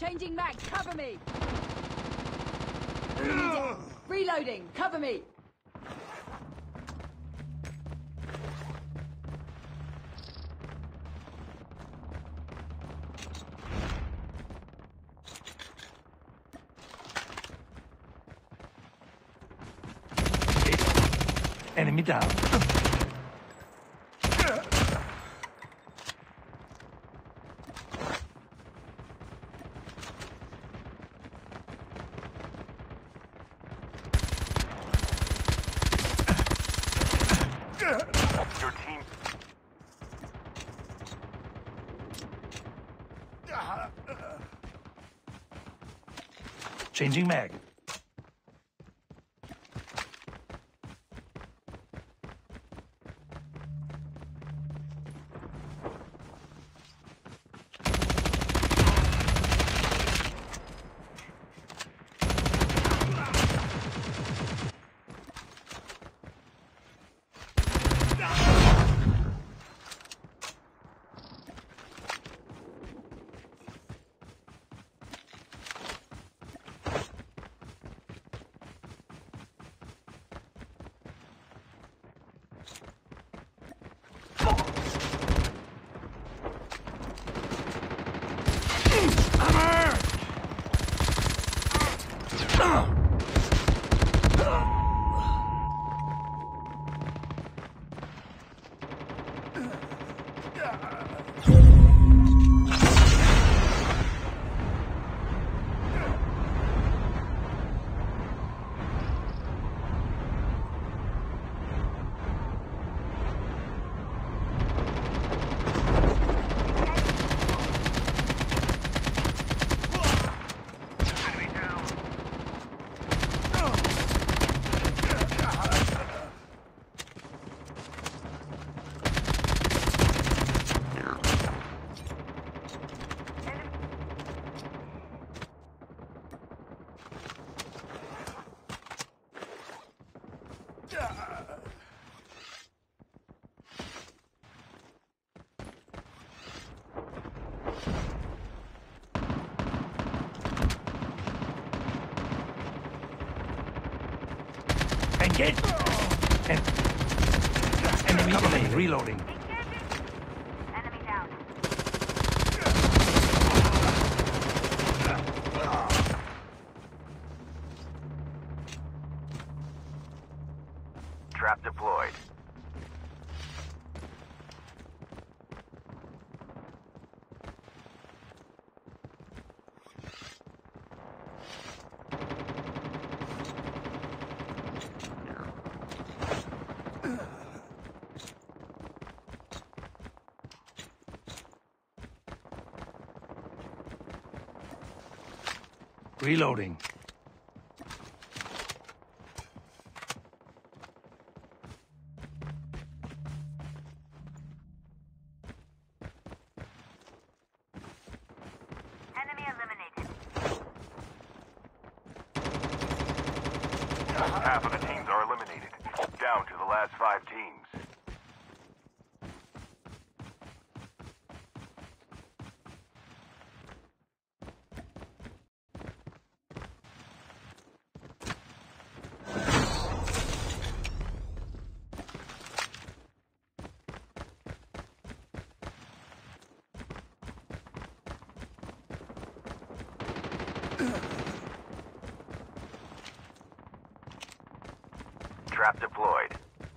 Changing mag, cover me! Reloading, cover me! Enemy down. Your team. Changing mag. Engage! Enemy cover me. Reloading. Enemy down. Trap deployed. Reloading. Enemy eliminated. Half of the teams are eliminated. Down to the last 5 teams. Trap deployed.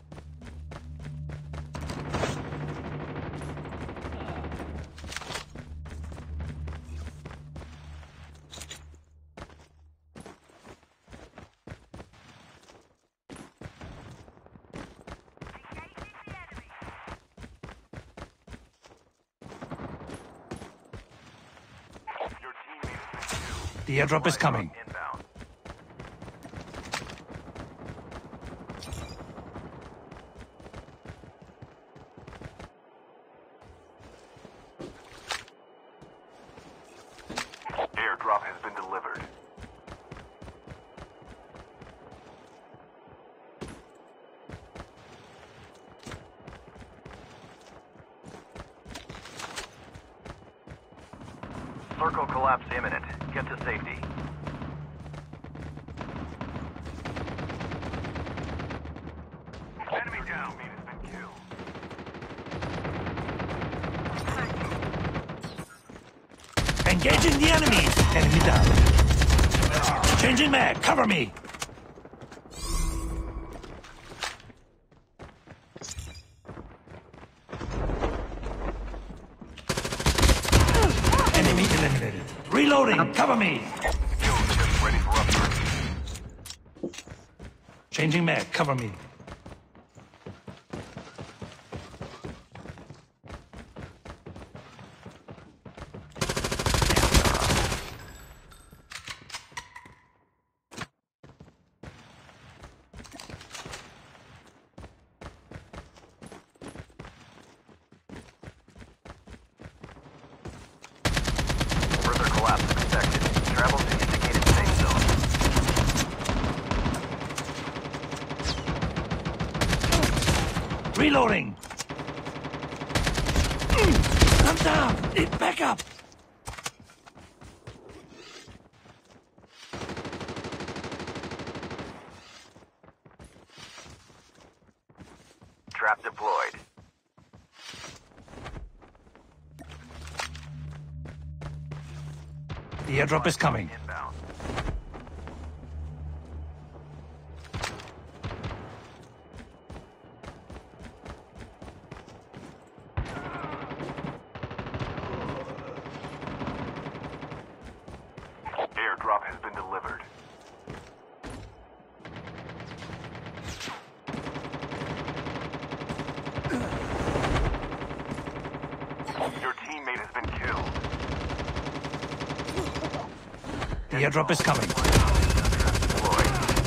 Your teammate has been killed. The airdrop is coming. Inbound. Airdrop has been delivered. Circle collapse imminent. Get to safety. Enemy down. Mate has been killed. Engaging the enemy. Enemy down. Changing mag. Cover me. Enemy eliminated. Reloading. Cover me. Kill just ready for upgrade. Changing mag. Cover me. Further collapse expected. Travel to indicated safe zone. Reloading. I'm down. Need backup. Trap deployed. The airdrop is coming. Inbound. Airdrop has been delivered. Your teammate has been killed. The airdrop is coming. Deployed.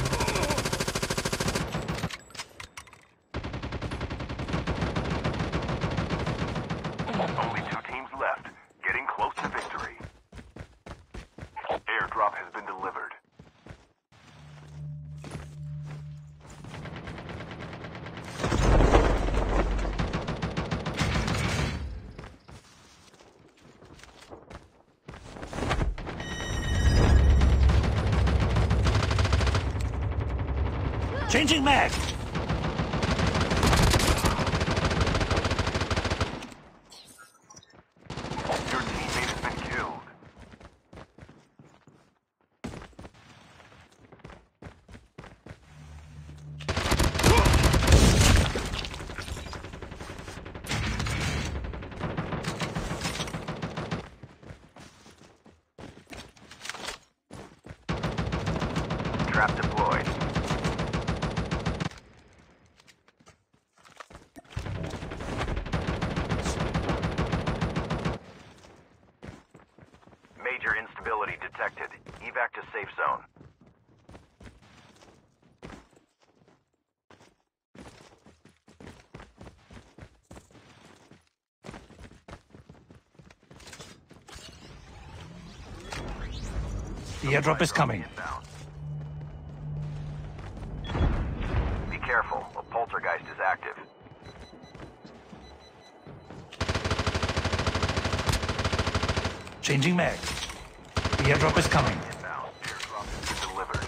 Only 2 teams left. Getting close to victory. Airdrop has been delivered. Changing mag. Your teammate has been killed. Trap deployed. Major instability detected. Evac to safe zone. The airdrop is coming. Inbound. Be careful. A poltergeist is active. Changing mag. The airdrop is coming. Inbound. Airdrop has been delivered.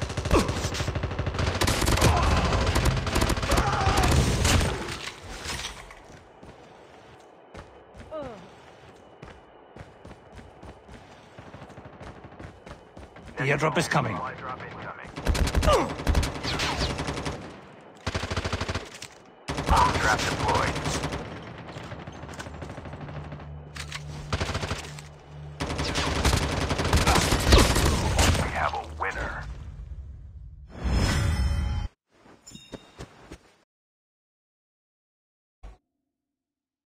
The airdrop is coming. Supply drop incoming. Trap deployed.